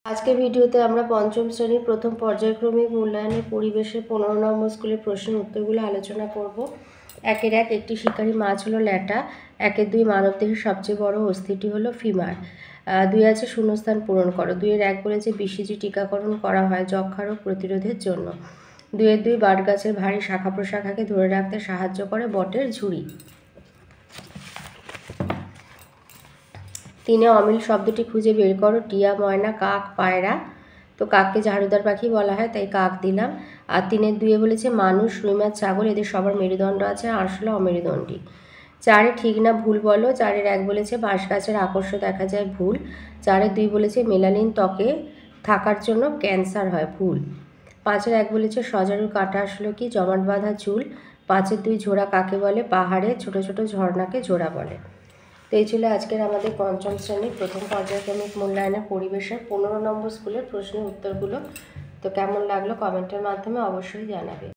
আজকের ভিডিওতে আমরা পঞ্চম শ্রেণীর প্রথম পর্যায়ক্রমিক মূল্যায়নের পরিবেশের 15 নম্বর স্কুলের প্রশ্নের উত্তরগুলো আলোচনা করব। 1-1 একটি শিকারী মাছ হলো ল্যাটা। 1-2 মানবদেহের সবচেয়ে বড় অস্থিটি হলো ফিমার। 2 আছে শূন্যস্থান পূরণ করো। 2-1 বলেছে বিসিজি টিকাকরণ করা হয় যক্ষা রোগ প্রতিরোধের জন্য। 2-2 বট গাছের ভারী শাখা প্রশাখাকে ধরে রাখতে সাহায্য করে বটের ঝুড়ি। 3 অমিল শব্দটি খুঁজে বের করো। টিয়া, ময়না, কাক, পায়রা। তো কাককে ঝাড়ুদার পাখি বলা হয়, তাই কাক দিলাম। আর 3-2 বলেছে মানুষ, রুই মাছ, ছাগল এদের সবার মেরুদণ্ড আছে, আসলে অমেরুদণ্ডী। 4 ঠিক না ভুল বলো। 4-1 বলেছে বাঁশ গাছের আকর্ষ দেখা যায়, ভুল। 4-2 বলেছে মেলানিন ত্বকে থাকার জন্য ক্যান্সার হয়, ভুল। 5-1 বলেছে সজারুর কাঁটা আসলো কি, জমাট বাঁধা চুল। 5-2 ঝোড়া কাকে বলে, পাহাড়ে ছোট ছোট ঝর্ণাকে ঝোড়া বলে। তো এই ছিল আজকের আমাদের পঞ্চম শ্রেণীর প্রথম পর্যায়ক্রমিক মূল্যায়নের পরিবেশের 15 নম্বর স্কুলের প্রশ্নের উত্তরগুলো। তো কেমন লাগলো কমেন্টের মাধ্যমে অবশ্যই জানাবে।